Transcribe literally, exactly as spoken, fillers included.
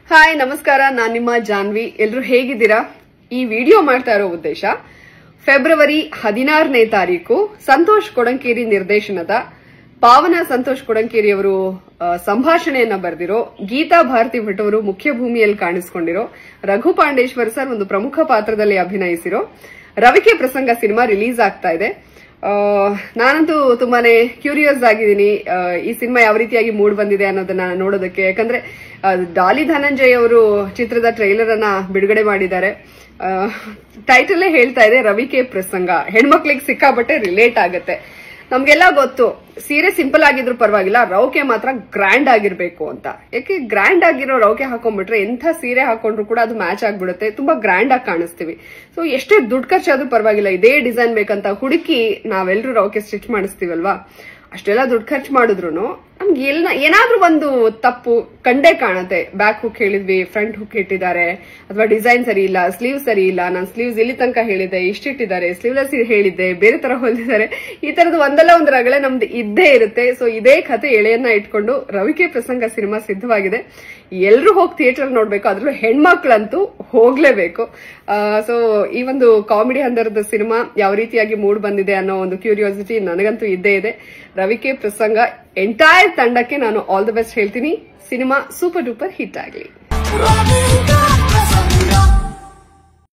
Hi ನಮಸ್ಕಾರ, ನಾನ್ ನಿಮ್ಮ ಜಾನ್ವಿ. ಎಲ್ರು ಹೇಗಿದ್ದೀರಾ? ಈ ವಿಡಿಯೋ ಮಾಡ್ತಾ ಇರೋ ಉದ್ದೇಶ ಫೆಬ್ರವರಿ ಹದಿನಾರನೇ ತಾರೀಕು ಸಂತೋಷ್ ಕೊಡಂಕೇರಿ ನಿರ್ದೇಶನದ ಪಾವನ ಸಂತೋಷ್ ಕೊಡಂಕೇರಿ ಅವರು ಸಂಭಾಷಣೆಯನ್ನ ಬರೆದಿರೋ, ಗೀತಾ ಭಾರತಿ ಭಟ್ ಅವರು ಮುಖ್ಯ ಭೂಮಿಯಲ್ಲಿ ಕಾಣಿಸಿಕೊಂಡಿರೋ, ರಘು ಪಾಂಡೇಶ್ವರ್ ಸರ್ ಒಂದು ಪ್ರಮುಖ ಪಾತ್ರದಲ್ಲಿ ಅಭಿನಯಿಸಿರೋ ರವಿಕೆ ಪ್ರಸಂಗ ಸಿನಿಮಾ ರಿಲೀಸ್ ಆಗ್ತಾ ಇದೆ. ನಾನಂತೂ ತುಂಬಾನೇ ಕ್ಯೂರಿಯಸ್ ಆಗಿದ್ದೀನಿ ಈ ಸಿನಿಮಾ ಯಾವ ರೀತಿಯಾಗಿ ಮೂಡ್ ಬಂದಿದೆ ಅನ್ನೋದನ್ನ ನೋಡೋದಕ್ಕೆ. ಯಾಕಂದ್ರೆ ಡಾಲಿ ಧನಂಜಯ್ ಅವರು ಚಿತ್ರದ ಟ್ರೈಲರ್ ಅನ್ನ ಬಿಡುಗಡೆ ಮಾಡಿದ್ದಾರೆ. ಟೈಟಲ್ ಹೇಳ್ತಾ ಇದೆ ರವಿಕೆ ಪ್ರಸಂಗ. ಹೆಣ್ಮಕ್ಳಿಗೆ ಸಿಕ್ಕಾಪಟ್ಟೆ ರಿಲೇಟ್ ಆಗುತ್ತೆ. ನಮ್ಗೆಲ್ಲ ಗೊತ್ತು, ಸೀರೆ ಸಿಂಪಲ್ ಆಗಿದ್ರು ಪರವಾಗಿಲ್ಲ, ರೌಕೆ ಮಾತ್ರ ಗ್ರ್ಯಾಂಡ್ ಆಗಿರ್ಬೇಕು ಅಂತ. ಯಾಕೆ ಗ್ರ್ಯಾಂಡ್ ಆಗಿರೋ ರೌಕೆ ಹಾಕೊಂಡ್ಬಿಟ್ರೆ ಎಂಥ ಸೀರೆ ಹಾಕೊಂಡ್ರು ಕೂಡ ಅದು ಮ್ಯಾಚ್ ಆಗ್ಬಿಡುತ್ತೆ, ತುಂಬಾ ಗ್ರ್ಯಾಂಡ್ ಆಗಿ ಕಾಣಿಸ್ತೀವಿ. ಸೊ ಎಷ್ಟೇ ದುಡ್ಡು ಖರ್ಚಾದ್ರೂ ಪರವಾಗಿಲ್ಲ, ಇದೇ ಡಿಸೈನ್ ಬೇಕಂತ ಹುಡುಕಿ ನಾವೆಲ್ಲರೂ ರೌಕೆ ಸ್ಟಿಚ್ ಮಾಡಿಸ್ತೀವಲ್ವಾ. ಅಷ್ಟೆಲ್ಲ ದುಡ್ಡು ಖರ್ಚು ಮಾಡಿದ್ರು ನಮ್ಗೆ ಎಲ್ಲ ಏನಾದ್ರೂ ಒಂದು ತಪ್ಪು ಕಂಡೇ ಕಾಣುತ್ತೆ. ಬ್ಯಾಕ್ ಹುಕ್ ಹೇಳಿದ್ವಿ, ಫ್ರಂಟ್ ಹುಕ್ ಇಟ್ಟಿದ್ದಾರೆ, ಅಥವಾ ಡಿಸೈನ್ ಸರಿ ಇಲ್ಲ, ಸ್ಲೀವ್ ಸರಿ ಇಲ್ಲ, ನಾನು ಸ್ಲೀವ್ಸ್ ಇಲ್ಲಿ ತನಕ ಹೇಳಿದ್ದೆ, ಇಷ್ಟಿಟ್ಟಿದ್ದಾರೆ, ಸ್ಲೀವ್ಲೆಸ್ ಹೇಳಿದ್ದೆ, ಬೇರೆ ತರ ಹೊಲಿದ್ದಾರೆ. ಈ ತರದ ಒಂದಲ್ಲ ಒಂದು ರಗಳೆ ನಮ್ದು ಇದ್ದೇ ಇರುತ್ತೆ. ಸೊ ಇದೇ ಕತೆ ಎಳೆಯನ್ನ ಇಟ್ಕೊಂಡು ರವಿಕೆ ಪ್ರಸಂಗ ಸಿನಿಮಾ ಸಿದ್ಧವಾಗಿದೆ. ಎಲ್ರು ಹೋಗಿ ಥಿಯೇಟರ್ ನೋಡ್ಬೇಕು, ಅದ್ರಲ್ಲೂ ಹೆಣ್ಮಕ್ಳಂತೂ ಹೋಗ್ಲೇಬೇಕು. ಸೊ ಈ ಒಂದು ಕಾಮಿಡಿ ಹಂದರದ ಸಿನಿಮಾ ಯಾವ ರೀತಿಯಾಗಿ ಮೂಡ್ ಬಂದಿದೆ ಅನ್ನೋ ಒಂದು ಕ್ಯೂರಿಯಾಸಿಟಿ ನನಗಂತೂ ಇದ್ದೇ ಇದೆ. ರವಿಕೆ ಪ್ರಸಂಗ ಎಂಟೈರ್ ತಂಡಕ್ಕೆ ನಾನು ಆಲ್ ದ ಬೆಸ್ಟ್ ಹೇಳ್ತೀನಿ. ಸಿನಿಮಾ ಸೂಪರ್ ಡೂಪರ್ ಹಿಟ್ ಆಗಲಿ.